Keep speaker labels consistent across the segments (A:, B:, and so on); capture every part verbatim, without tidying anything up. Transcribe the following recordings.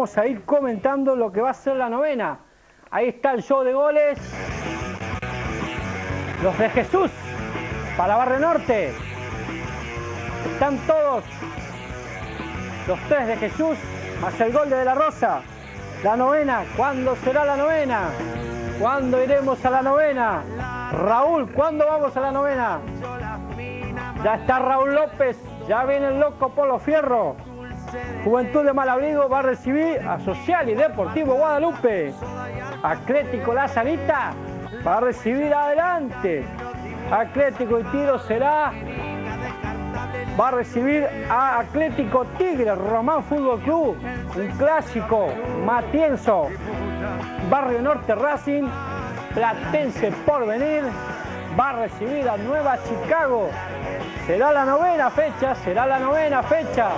A: vamos a ir comentando lo que va a ser la novena. Ahí está el show de goles. Los de Jesús para Barrio Norte. Están todos los tres de Jesús más el gol de De La Rosa. La novena, ¿cuándo será la novena? ¿Cuándo iremos a la novena? Raúl, ¿cuándo vamos a la novena? Ya está Raúl López, ya viene el loco Polo Fierro. Juventud de Malabrigo va a recibir a Social y Deportivo Guadalupe. Atlético La Sarita va a recibir Adelante. Atlético y Tiro será, va a recibir a Atlético Tigre, Román Fútbol Club, un clásico, Matienzo. Barrio Norte Racing, Platense Porvenir, va a recibir a Nueva Chicago. Será la novena fecha, será la novena fecha.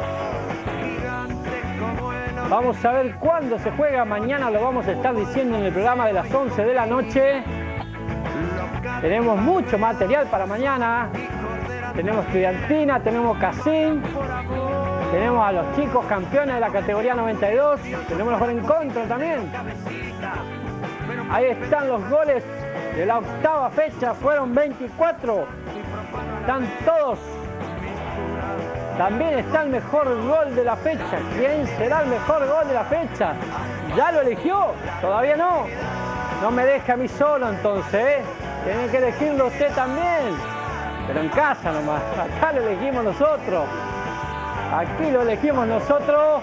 A: Vamos a ver cuándo se juega, mañana lo vamos a estar diciendo en el programa de las once de la noche. Tenemos mucho material para mañana. Tenemos Estudiantina, tenemos Casín, tenemos a los chicos campeones de la categoría noventa y dos, tenemos los goles en contra también. Ahí están los goles de la octava fecha, fueron veinticuatro. Están todos. También está el mejor gol de la fecha. ¿Quién será el mejor gol de la fecha? ¿Ya lo eligió? Todavía no. No me deja a mí solo entonces, ¿eh? Tiene que elegirlo usted también. Pero en casa nomás. Acá lo elegimos nosotros. Aquí lo elegimos nosotros.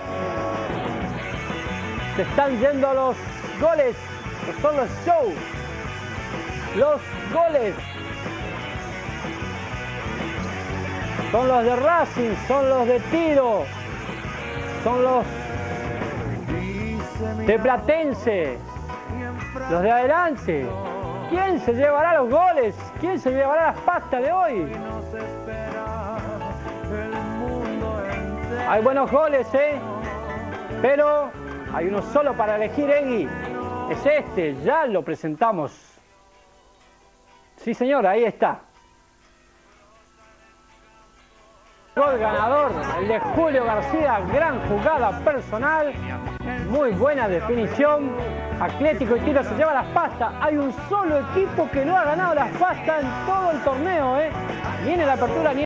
A: Se están yendo los goles. Son los shows. Los goles. Son los de Racing, son los de Tiro, son los de Platense, los de Adelante. ¿Quién se llevará los goles? ¿Quién se llevará las pastas de hoy? Hay buenos goles, ¿eh? Pero hay uno solo para elegir, Egui. Es este, ya lo presentamos. Sí, señor, ahí está. Gol ganador, el de Julio García, gran jugada personal, muy buena definición. Atlético y Tiro se lleva las pastas. Hay un solo equipo que no ha ganado las pastas en todo el torneo, ¿eh? Viene la apertura.